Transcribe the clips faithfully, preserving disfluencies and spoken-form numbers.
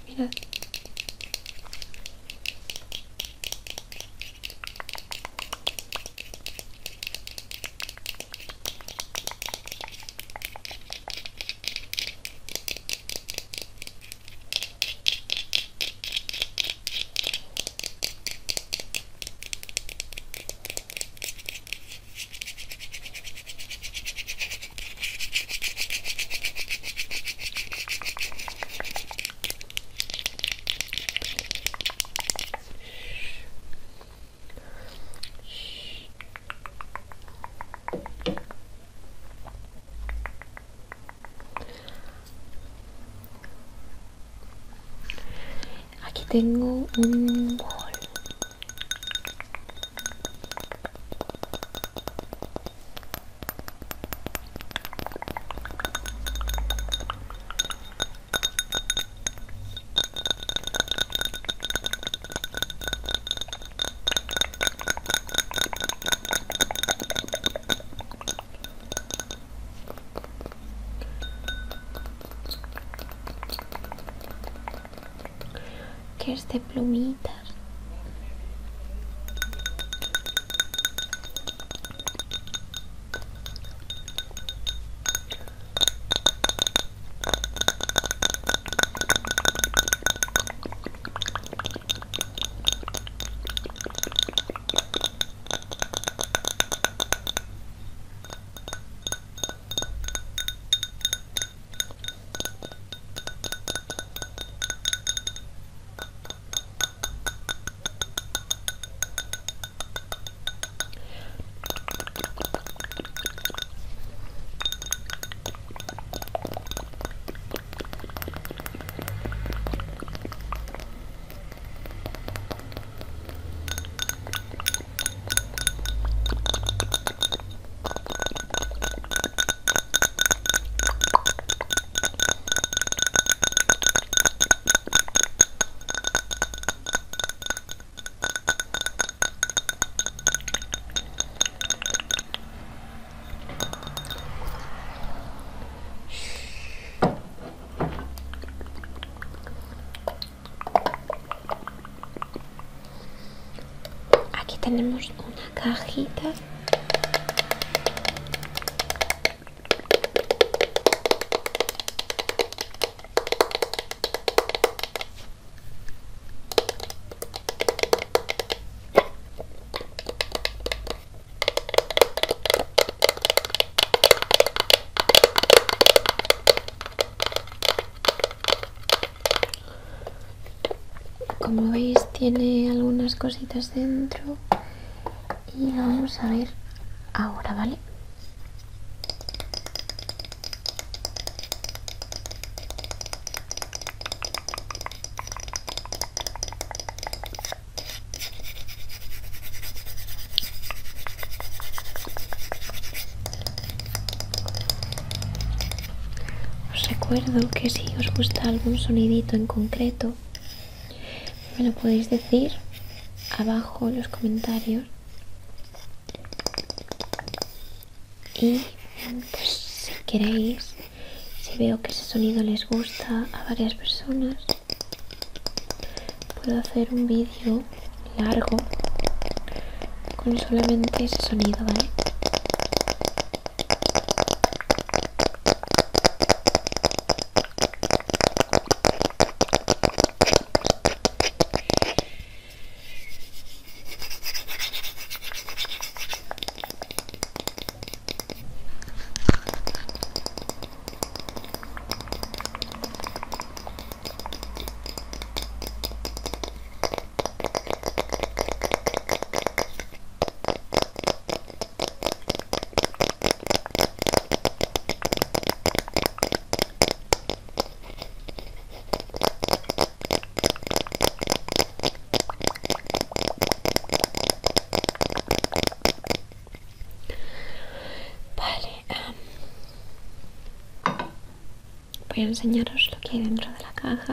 Mirad. Aquí tengo un bol. Que es de plumitas. Tenemos una cajita como veis tiene algunas cositas dentro. Y lo vamos a ver ahora, ¿vale? Os recuerdo que si os gusta algún sonidito en concreto, me lo podéis decir abajo en los comentarios. Y pues si queréis, si veo que ese sonido les gusta a varias personas, puedo hacer un vídeo largo con solamente ese sonido, ¿vale? Voy a enseñaros lo que hay dentro de la caja.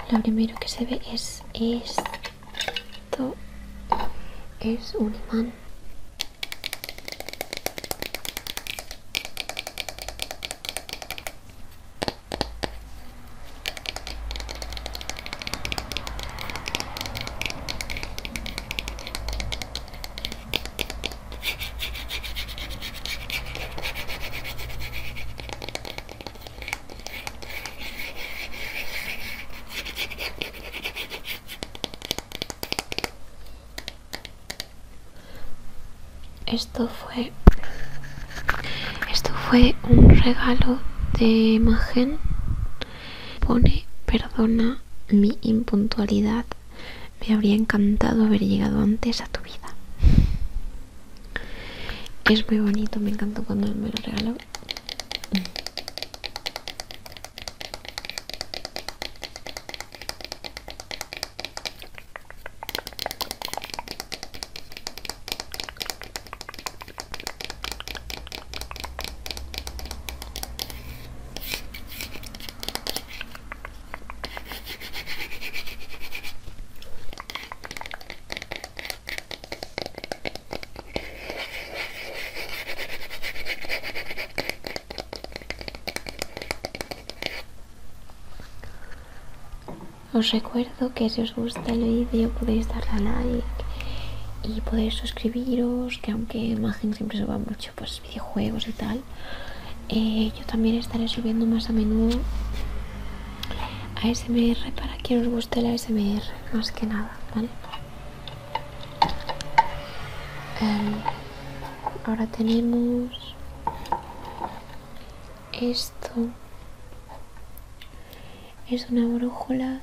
Lo primero que se ve es esto. Es un imán. Esto fue esto fue un regalo de Imagen. Pone: perdona mi impuntualidad, me habría encantado haber llegado antes a tu vida. Es muy bonito, me encantó cuando me lo regaló. Os recuerdo que si os gusta el vídeo podéis darle a like y podéis suscribiros, que aunque Imagen siempre suba mucho pues videojuegos y tal, eh, yo también estaré subiendo más a menudo A S M R para que os guste la A S M R, más que nada, ¿vale? Um, ahora tenemos esto. Es una brújula.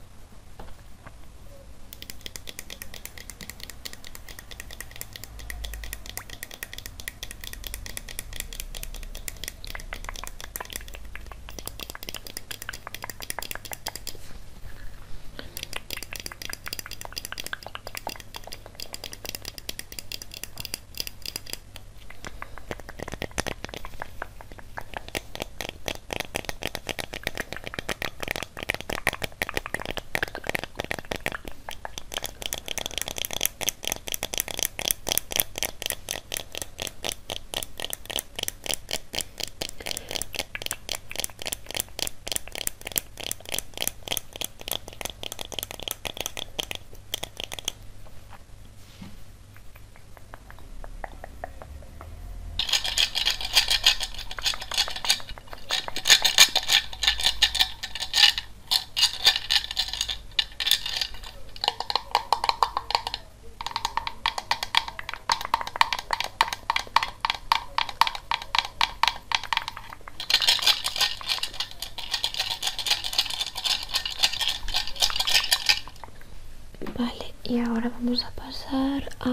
Vale, y ahora vamos a pasar a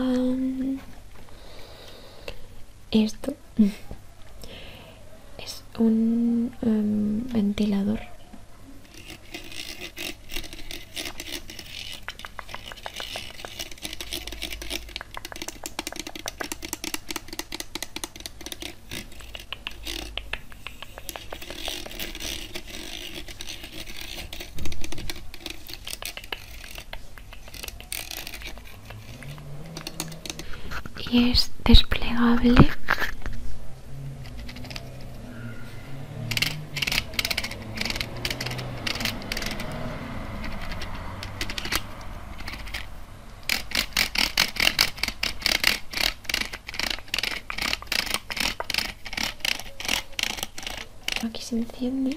esto. Es un um, ventilador. Y es desplegable. Aquí se enciende.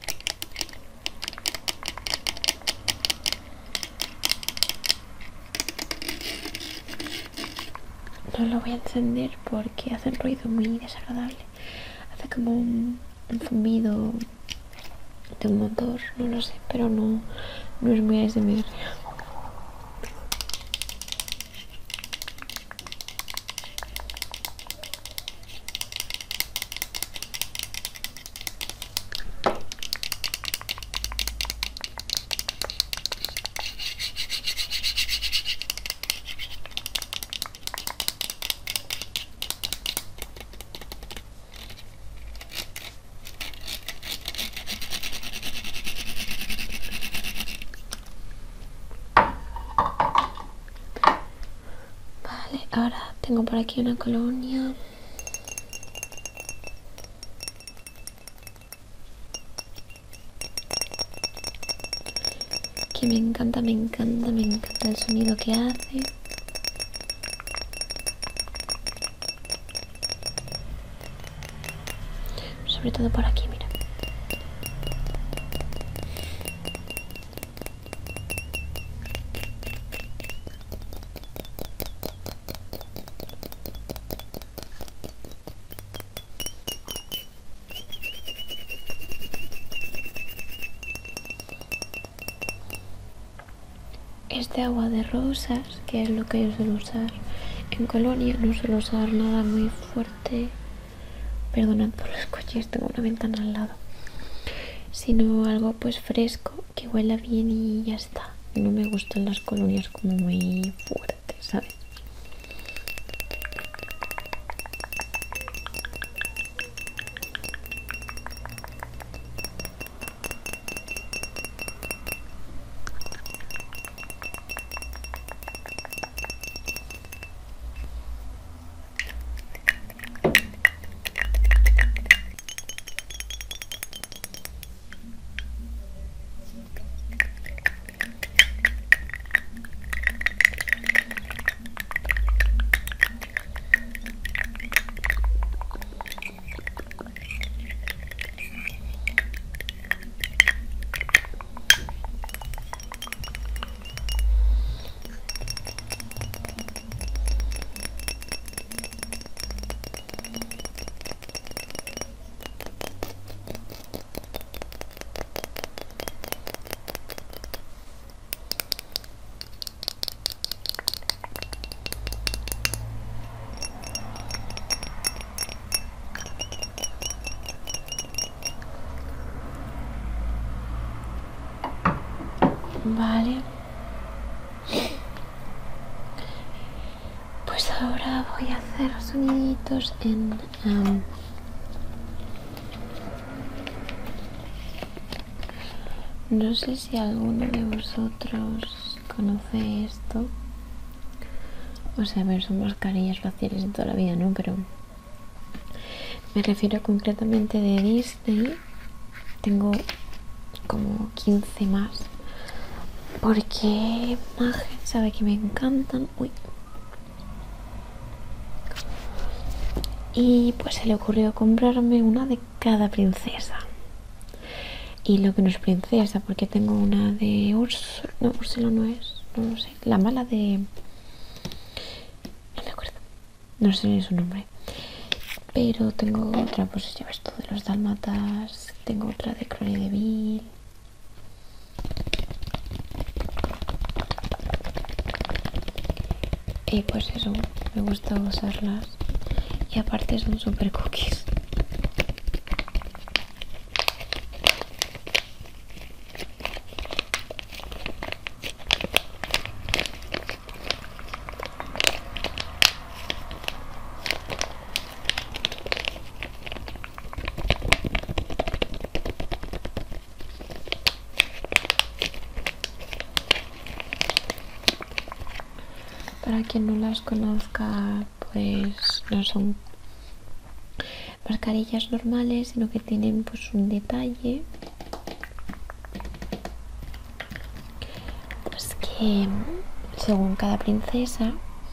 No lo voy a encender porque hace un ruido muy desagradable. Hace como un, un zumbido de un motor, no lo sé, pero no, no es muy A S M R. Ahora tengo por aquí una colonia. Que me encanta, me encanta, me encanta el sonido que hace. Sobre todo por aquí, mira. Es de agua de rosas, que es lo que yo suelo usar en Colonia. No suelo usar nada muy fuerte. Perdonad por los coches, tengo una ventana al lado. Sino algo pues fresco, que huela bien y ya está. No me gustan las colonias como muy fuertes, ¿sabes? Vale. Pues ahora voy a hacer soniditos en... Um, no sé si alguno de vosotros conoce esto. O sea, a ver, son mascarillas faciales de toda la vida, ¿no? Pero me refiero concretamente de Disney. Tengo como quince más. Porque Magen sabe que me encantan. Uy. Y pues se le ocurrió comprarme una de cada princesa. Y lo que no es princesa, porque tengo una de Úrsula. No, Úrsula no es. No lo sé. La mala de... No me acuerdo. No sé su nombre. Pero tengo otra, pues ya ves, todo de los dálmatas. Tengo otra de Cruella de Vil. Y pues eso, me gusta usarlas. Y aparte son super cookies. Para quien no las conozca, pues no son mascarillas normales, sino que tienen pues un detalle, pues que según cada princesa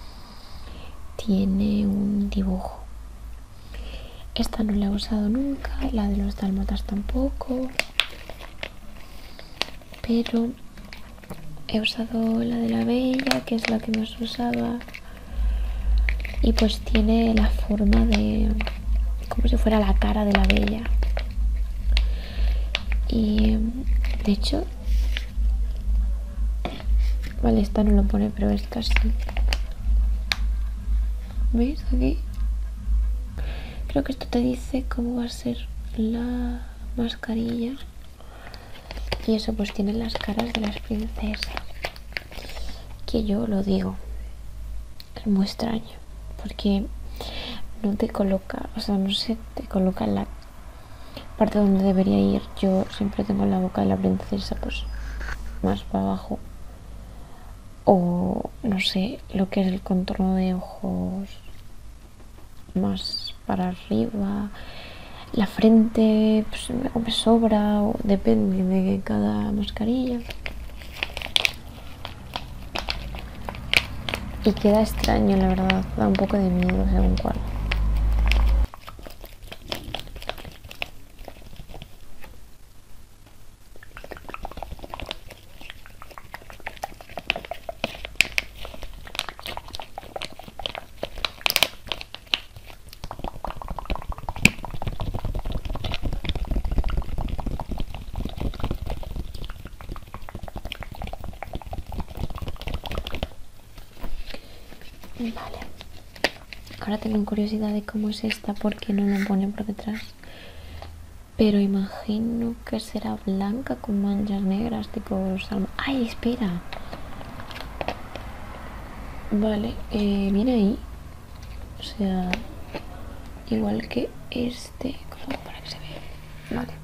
tiene un dibujo. Esta no la he usado nunca, la de los dálmatas tampoco, pero he usado la de la Bella, que es la que más usaba, y pues tiene la forma de... como si fuera la cara de la Bella. Y de hecho... Vale, esta no lo pone, pero es casi... ¿Veis aquí? Creo que esto te dice cómo va a ser la mascarilla. Y eso pues tiene las caras de las princesas. Que yo lo digo. Es muy extraño. Porque no te coloca, o sea, no sé, te coloca en la parte donde debería ir. Yo siempre tengo la boca de la princesa pues más para abajo. o no sé, lo que es el contorno de ojos más para arriba, la frente pues, o me sobra o depende de cada mascarilla. Y queda extraño, la verdad, da un poco de miedo según cuál. Vale, ahora tengo curiosidad de cómo es esta porque no lo pone por detrás, pero imagino que será blanca con manchas negras tipo salmón. ¡Ay, espera! Vale, eh, viene ahí, o sea, igual que este, como para que se vea. Vale,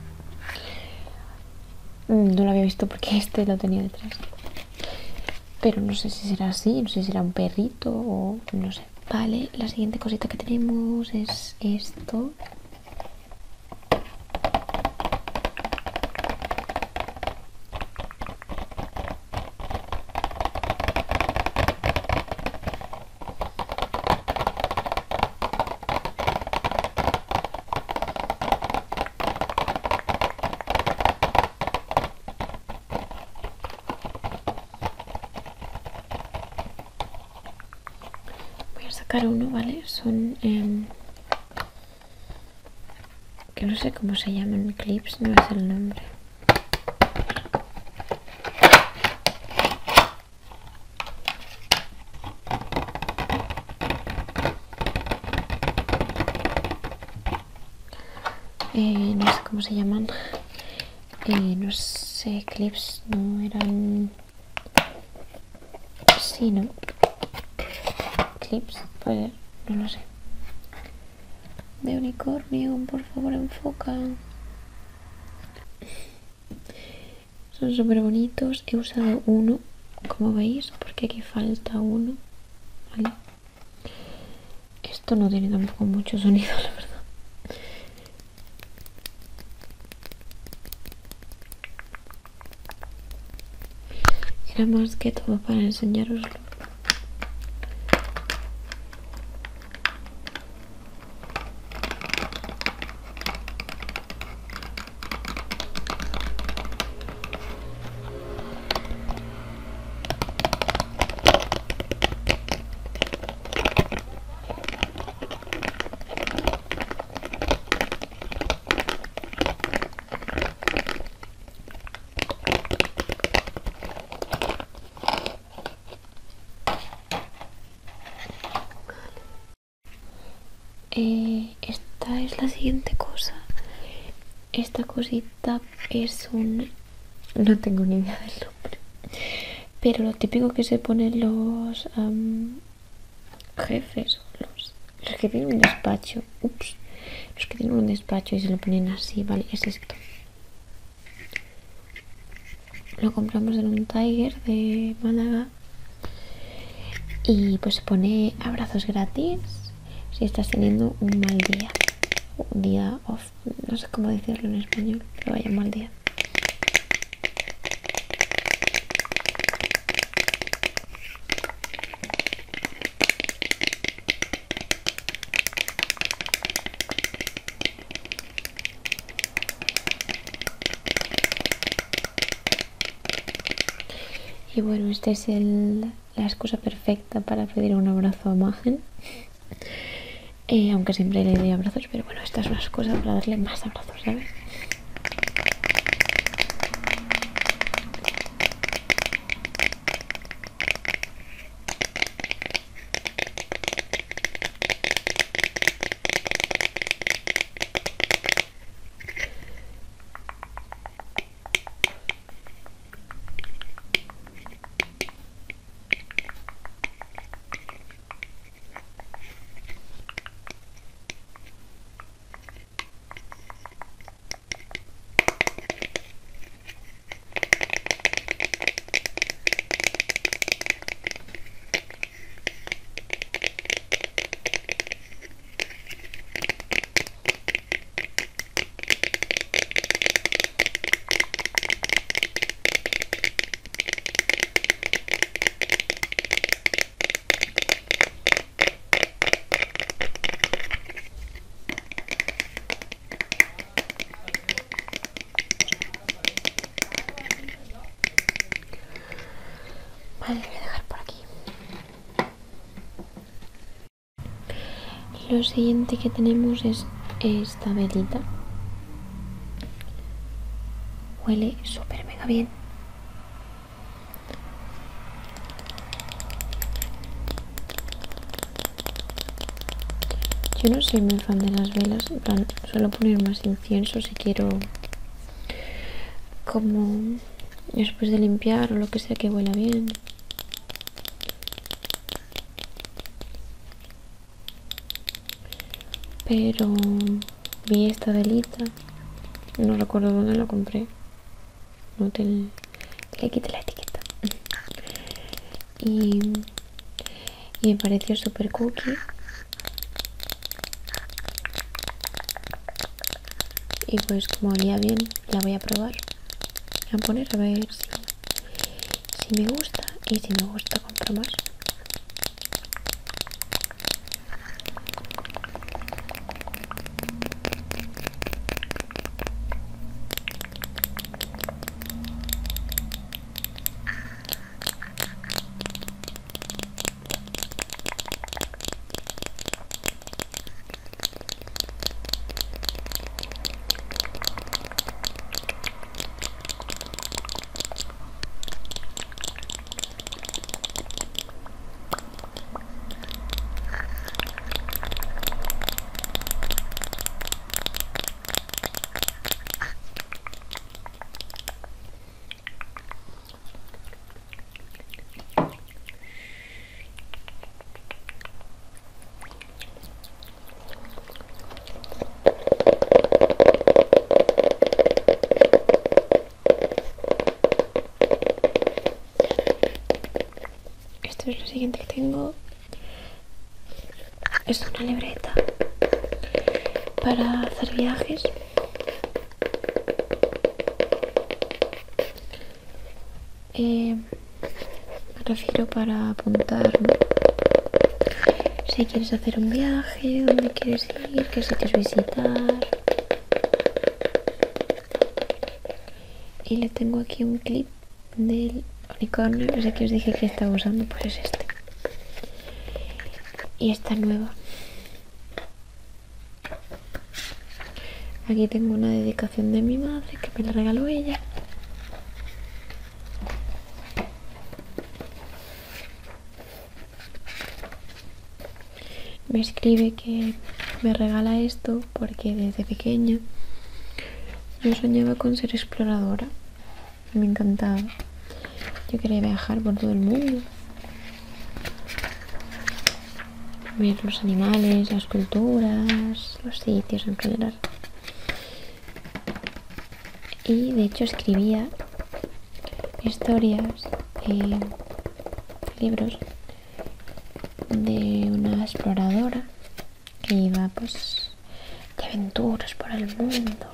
no lo había visto porque este lo tenía detrás, pero no sé si será así, no sé si será un perrito o no sé. Vale, la siguiente cosita que tenemos es esto. Voy a sacar uno, ¿vale? Son... Eh, que no sé cómo se llaman, clips, no es el nombre. Eh, no sé cómo se llaman. Eh, no sé, clips no eran... Sí, ¿no? Clips, pues no lo sé. De unicornio, por favor, enfoca. Son súper bonitos. He usado uno, como veis, porque aquí falta uno, ¿vale? Esto no tiene tampoco mucho sonido, la verdad. Era más que todo para enseñaroslo. Eh, esta es la siguiente cosa. Esta cosita es un... No tengo ni idea del nombre. Pero lo típico que se ponen los um, jefes, los, los que tienen un despacho. Ups. Los que tienen un despacho y se lo ponen así, ¿vale? Es esto. Lo compramos en un Tiger de Málaga. Y pues se pone abrazos gratis si estás teniendo un mal día. Un día off, no sé cómo decirlo en español, pero vaya, un mal día. Y bueno, esta es el, la excusa perfecta para pedir un abrazo a Magen. Eh, aunque siempre le doy abrazos, pero bueno, esta es una excusa para darle más abrazos, ¿sabes? Vale, lo voy a dejar por aquí. Lo siguiente que tenemos es esta velita. Huele súper mega bien. Yo no soy muy fan de las velas, en plan, suelo poner más incienso si quiero, como después de limpiar o lo que sea, que huela bien. Pero vi esta velita, no recuerdo dónde la compré, no te le quité la etiqueta. Y, y me pareció súper cookie. Y pues como olía bien, la voy a probar. Voy a poner a ver si, si me gusta, y si me gusta compro más. Esto es lo siguiente que tengo. Es una libreta para hacer viajes. Eh, me refiero para apuntar, ¿no? Si quieres hacer un viaje, dónde quieres ir, qué sitios visitar. Y le tengo aquí un clip del unicornio, ese que os dije que estaba usando, pues es este. Y esta nueva. Aquí tengo una dedicación de mi madre que me la regaló ella. Me escribe que me regala esto porque desde pequeña yo soñaba con ser exploradora. Me encantaba. Yo quería viajar por todo el mundo, ver los animales, las culturas, los sitios en general. Y de hecho escribía historias, eh, libros de una exploradora que iba pues de aventuras por el mundo.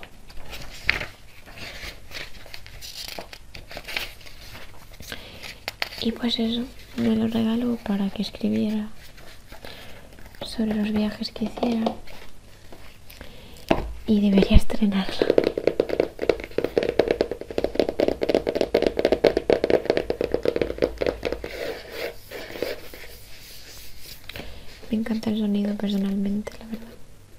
Y pues eso, me lo regaló para que escribiera sobre los viajes que hiciera. Y debería estrenarla. Me encanta el sonido personalmente, la verdad.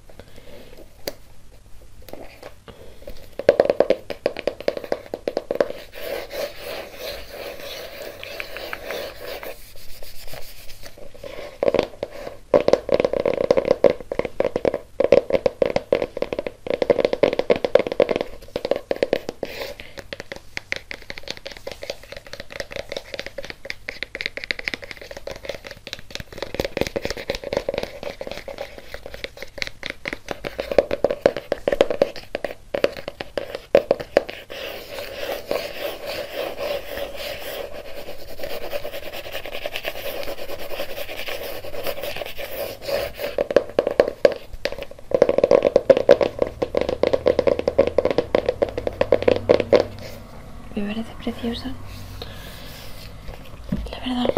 Me parece preciosa, la verdad.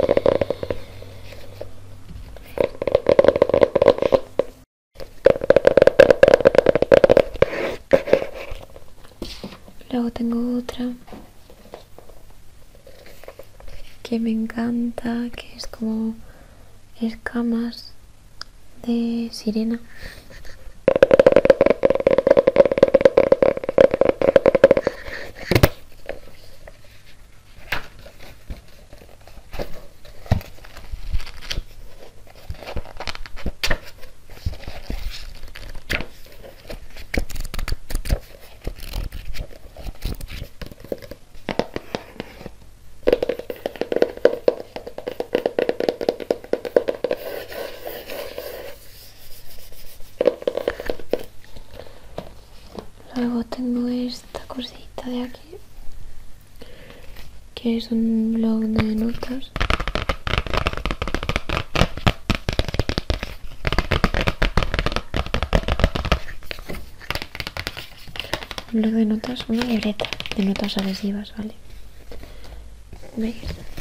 Luego tengo otra que me encanta, que es como escamas de sirena. Luego tengo esta cosita de aquí, que es un blog de notas. Un blog de notas, una libreta de notas adhesivas, ¿vale? ¿Veis?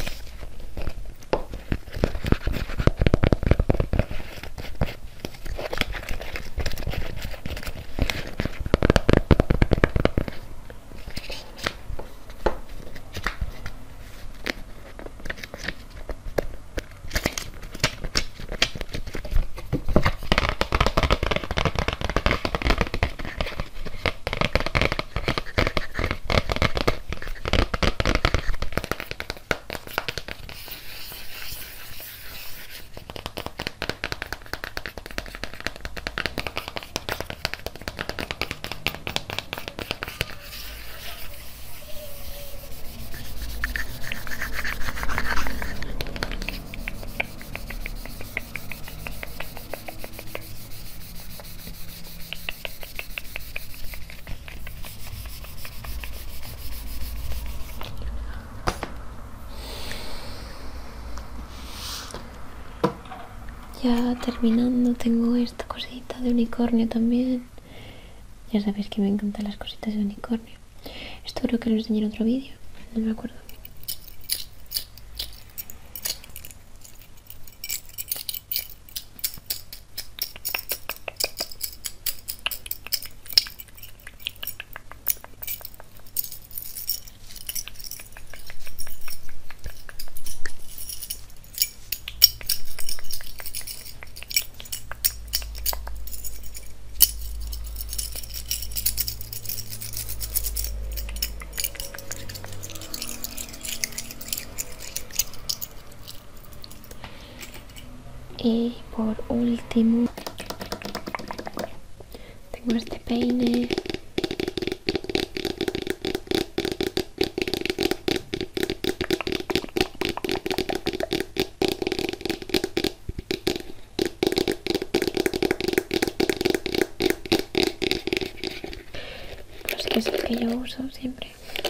Ya terminando, tengo esta cosita de unicornio también. Ya sabéis que me encantan las cositas de unicornio. Esto creo que lo enseñé en otro vídeo, no me acuerdo. Y por último tengo este peine. Pues que es el que yo uso siempre.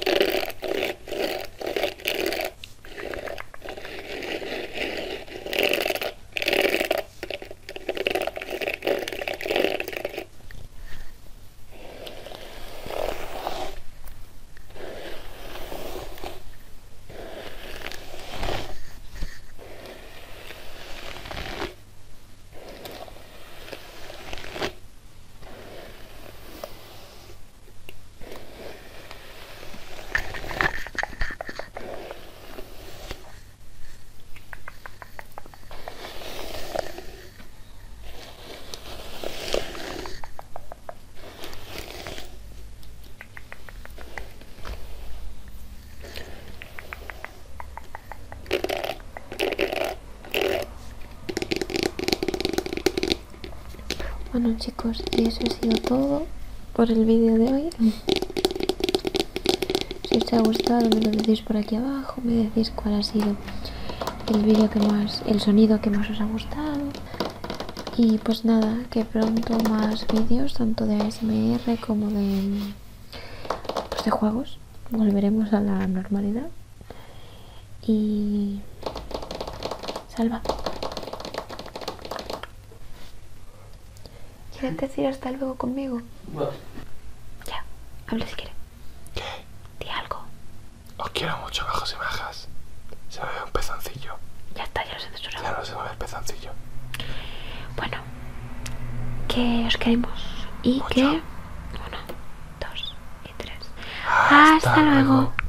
Bueno chicos, y eso ha sido todo por el vídeo de hoy. Si os ha gustado me lo decís por aquí abajo, me decís cuál ha sido el vídeo que más, el sonido que más os ha gustado. Y pues nada, que pronto más vídeos, tanto de A S M R como de, pues de juegos. Volveremos a la normalidad. Y Salva, ¿quieres decir hasta luego conmigo? Bueno. Ya, habla si quieres. ¿Qué? Di algo. Os quiero mucho, bajos y bajas. Se me ve un pezoncillo. Ya está, ya lo he censurado. Ya no se me ve el pezoncillo. Bueno, que os queremos y Mucho. que... Uno, dos y tres. Hasta, Hasta luego. luego.